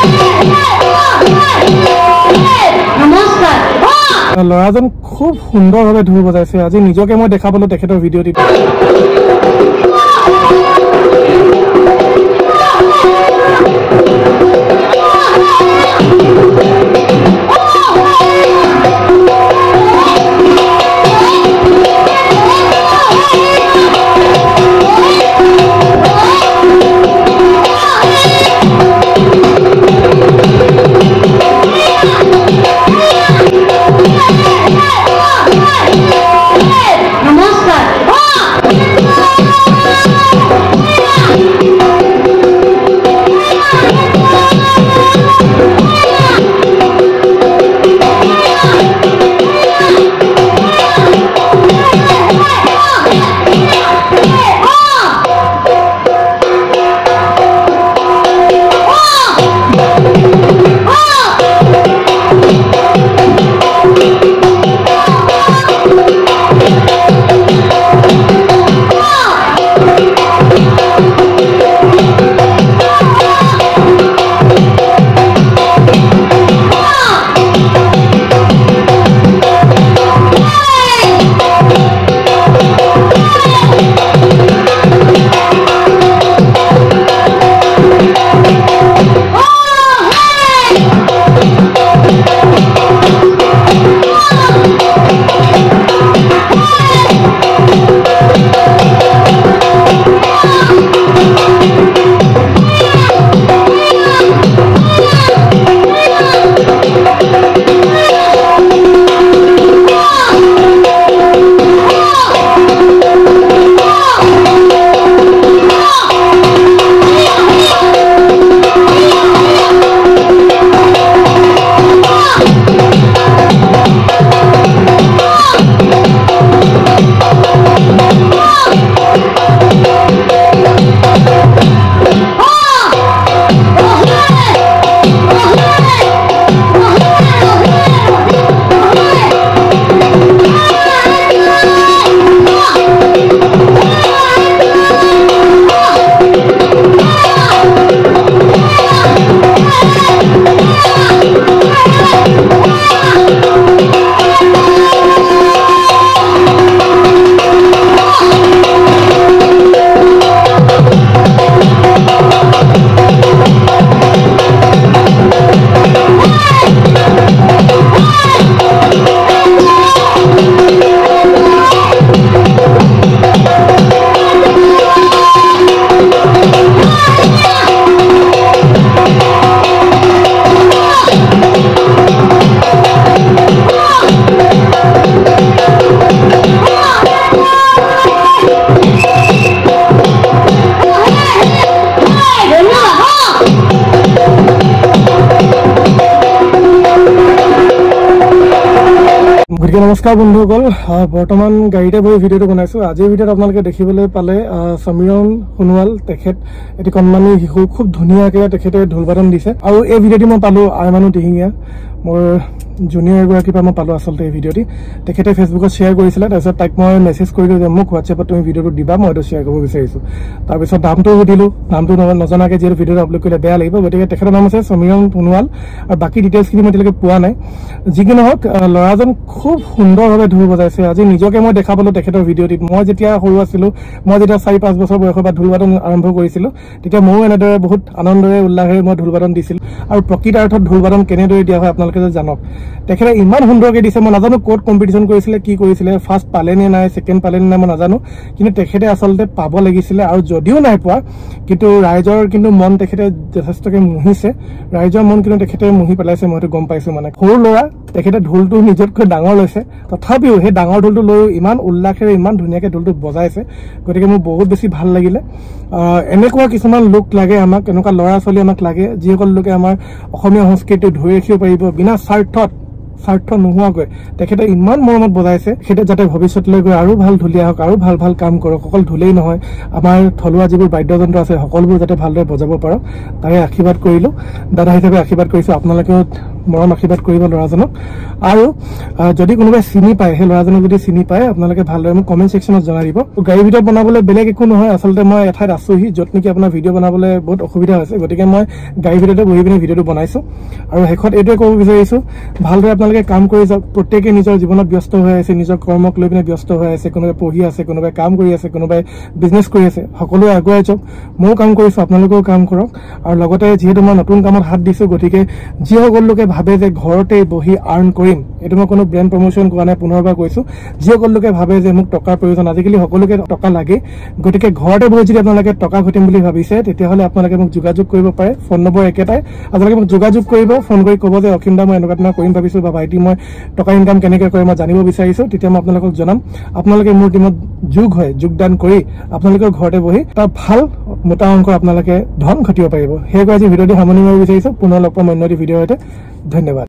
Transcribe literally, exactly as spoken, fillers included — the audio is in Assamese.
লৰাজন খুব সুন্দৰভাৱে ঢোল বজাইছে। আজি নিজকে মই দেখা পালো তেখেতৰ ভিডিঅ'টিত। নমস্কাৰ বন্ধুসকল, বৰ্তমান গাড়ীতে বহি ভিডিঅ'টো বনাইছো। আজিৰ ভিডিঅ'ত আপোনালোকে দেখিবলৈ পালে সমীৰণ সোণোৱাল, তেখেত এটি কণমানি শিশু, খুব ধুনীয়াকৈ তেখেতে ঢোল বাদন দিছে। আৰু এই ভিডিঅ'টি মই পালো আৰমানু দিহিঙীয়া, মোৰ জুনিয়ৰ এগৰাকীৰ পৰা মই পালো আচলতে এই ভিডিঅ'টি। তেখেতে ফেচবুকত শ্বেয়াৰ কৰিছিলে, তাৰপিছত তাইক মই মেছেজ কৰিলো যে মোক হোৱাটছএপত তুমি ভিডিঅ'টো দিবা, মই এইটো শ্বেয়াৰ কৰিব বিচাৰিছো। তাৰপিছত নামটো সুধিলো, নামটো নজনাকৈ যিহেতু ভিডিঅ'টো আপলোড কৰিলে বেয়া লাগিব, গতিকে তেখেতৰ নাম আছে সমীৰণ সোণোৱাল। আৰু বাকী ডিটেইলছখিনি মই এতিয়ালৈকে পোৱা নাই। যি কি নহওক, ল'ৰাজন খুব সুন্দৰভাৱে ঢোল বজাইছে। আজি নিজকে মই দেখা পালো তেখেতৰ ভিডিঅ'টিত। মই যেতিয়া সৰু আছিলো, মই যেতিয়া চাৰি পাঁচ বছৰ বয়সৰ পৰা ঢোল বাদন আৰম্ভ কৰিছিলো, তেতিয়া ময়ো এনেদৰে বহুত আনন্দৰে উল্লাসেৰে মই ঢোল বাদন দিছিলো। আৰু প্ৰকৃতাৰ্থত ঢোল বাদন কেনেদৰে দিয়া হয় আপোনালোকে যে জানক। তেখেতে ইমান সুন্দৰকৈ দিছে, মই নাজানো ক'ত কম্পিটিশ্যন কৰিছিলে, কি কৰিছিলে, ফাৰ্ষ্ট পালে নে নাই, ছেকেণ্ড পালে নে নাই মই নাজানো, কিন্তু তেখেতে আচলতে পাব লাগিছিলে। আৰু যদিও নাই পোৱা, কিন্তু ৰাইজৰ কিন্তু মন তেখেতে যথেষ্টকৈ মুহিছে। ৰাইজৰ মন কিন্তু তেখেতে মুহি পেলাইছে, মইতো গম পাইছো। মানে সৰু ল'ৰা, তেখেতে ঢোলটো নিজতকৈ ডাঙৰ লৈছে, তথাপিও সেই ডাঙৰ ঢোলটো লৈ ইমান উল্লাসেৰে ইমান ধুনীয়াকৈ ঢোলটো বজাইছে। গতিকে মোৰ বহুত বেছি ভাল লাগিলে। এনেকুৱা কিছুমান লোক লাগে আমাক, এনেকুৱা ল'ৰা ছোৱালী আমাক লাগে, যিসকল লোকে আমাৰ অসমীয়া সংস্কৃতি ধৰি ৰাখিব পাৰিব বিনা স্বাৰ্থত, স্বাৰ্থ নোহোৱাকৈ। তেখেতে ইমান মৰমত বজাইছে, তেখেতে যাতে ভৱিষ্যতলৈ গৈ আৰু ভাল ঢুলীয়া হওক, আৰু ভাল ভাল কাম কৰক। অকল ঢোলেই নহয়, আমাৰ থলুৱা যিবোৰ বাদ্যযন্ত্ৰ আছে সকলোবোৰ যাতে ভালদৰে বজাব পাৰক, তাৰে আশীৰ্বাদ কৰিলো। দাদা হিচাপে আশীৰ্বাদ কৰিছো। আপোনালোকেও মৰম আশীৰ্বাদ কৰিব ল'ৰাজনক আৰু যদি কোনোবাই চিনি পায় সেই ল'ৰাজনক যদি চিনি পায় আপোনালোকে ভালদৰে মোক কমেণ্ট ছেকশ্যনত জনাই দিব গাড়ী ভিডিঅ' বনাবলৈ বেলেগ একো নহয় আচলতে মই এঠাইত আছোহি য'ত নেকি আপোনাৰ ভিডিঅ' বনাবলৈ বহুত অসুবিধা হৈছে গতিকে মই গাড়ী ভিডিঅ'তে বহি পিনি ভিডিঅ'টো বনাইছোঁ আৰু শেষত এইটোৱে ক'ব বিচাৰিছোঁ ভালদৰে আপোনালোকে কাম কৰি যাওক প্ৰত্যেকে নিজৰ জীৱনত ব্যস্ত হৈ আছে নিজৰ কৰ্মক লৈ পিনে ব্যস্ত হৈ আছে কোনোবাই পঢ়ি আছে কোনোবাই কাম কৰি আছে কোনোবাই বিজনেছ কৰি আছে সকলোৱে আগুৱাই যাওক ময়ো কাম কৰিছোঁ আপোনালোকেও কাম কৰক আৰু লগতে যিহেতু মই নতুন কামত হাত দিছোঁ গতিকে যিসকল লোকে ভাবে যে ঘৰতে বহি আৰ্ণ কৰিম এইটো মই কোনো ব্ৰেণ্ড প্ৰমোশ্যন কৰা নাই পুনৰবাৰ কৈছোঁ যিসকল লোকে ভাবে যে মোক টকাৰ প্ৰয়োজন আজিকালি সকলোকে টকা লাগে গতিকে ঘৰতে বহি যদি আপোনালোকে টকা ঘটিম বুলি ভাবিছে তেতিয়াহ'লে আপোনালোকে মোক যোগাযোগ কৰিব পাৰে ফোন নম্বৰ একেটাই আপোনালোকে মোক যোগাযোগ কৰিব ফোন কৰি ক'ব যে অসীম দা মই এনেকুৱা ধৰণৰ কৰিম ভাবিছোঁ বা ভাইটি মই টকা ইনকাম কেনেকৈ কৰে মই জানিব বিচাৰিছোঁ তেতিয়া মই আপোনালোকক জনাম আপোনালোকে মোৰ টিমত যোগ হয় যোগদান কৰি আপোনালোকৰ ঘৰতে বহি এটা ভাল মোটা অংকৰ আপোনালোকে ধন ঘটিব পাৰিব সেইগৰাকী ভিডিঅ'টি সামৰণি মাৰিব বিচাৰিছোঁ পুনৰ লগ পাম অন্য এটি ভিডিঅ'ৰ সৈতে ধন্যবাদ।